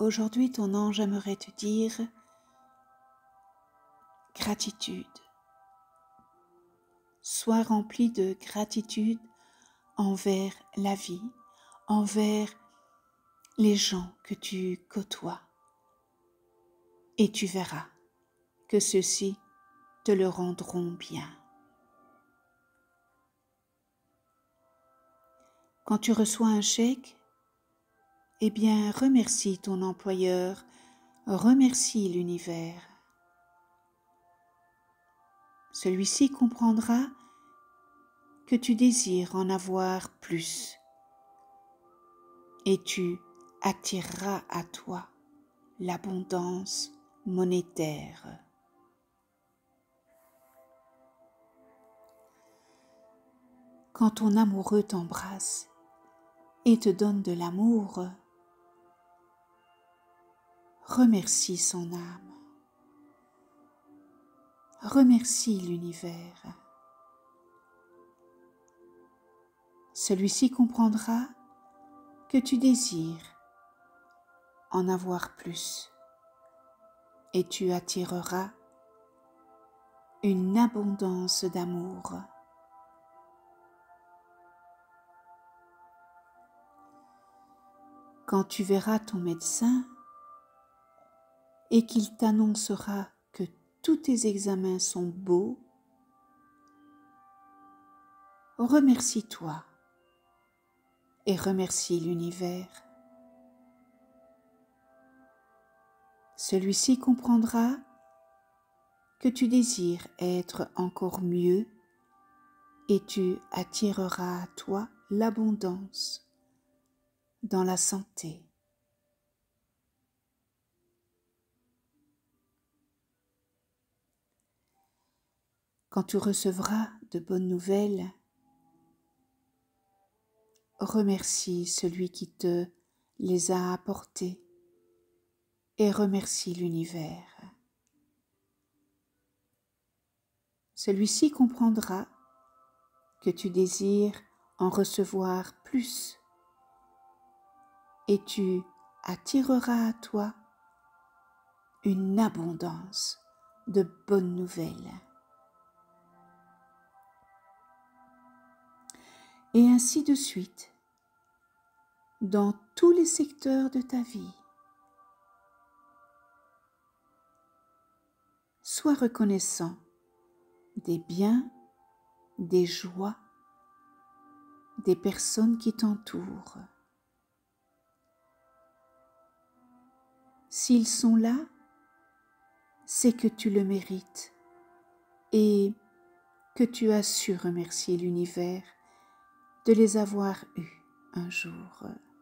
aujourd'hui ton ange aimerait te dire gratitude. Sois rempli de gratitude envers la vie, envers les gens que tu côtoies. Et tu verras que ceux-ci te le rendront bien. Quand tu reçois un chèque, eh bien, remercie ton employeur, remercie l'univers. Celui-ci comprendra que tu désires en avoir plus et tu attireras à toi l'abondance monétaire. Quand ton amoureux t'embrasse et te donne de l'amour, remercie son âme, remercie l'univers. Celui-ci comprendra que tu désires en avoir plus et tu attireras une abondance d'amour. Quand tu verras ton médecin et qu'il t'annoncera que tous tes examens sont beaux, remercie-toi et remercie l'univers. Celui-ci comprendra que tu désires être encore mieux et tu attireras à toi l'abondance dans la santé. Quand tu recevras de bonnes nouvelles, remercie celui qui te les a apportées et remercie l'univers. Celui-ci comprendra que tu désires en recevoir plus et tu attireras à toi une abondance de bonnes nouvelles. Et ainsi de suite, dans tous les secteurs de ta vie. Sois reconnaissant des biens, des joies, des personnes qui t'entourent. S'ils sont là, c'est que tu le mérites et que tu as su remercier l'univers de les avoir eus un jour.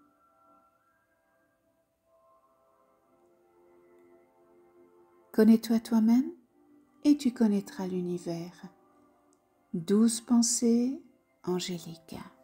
Connais-toi toi-même et tu connaîtras l'univers. Douce pensée angélique.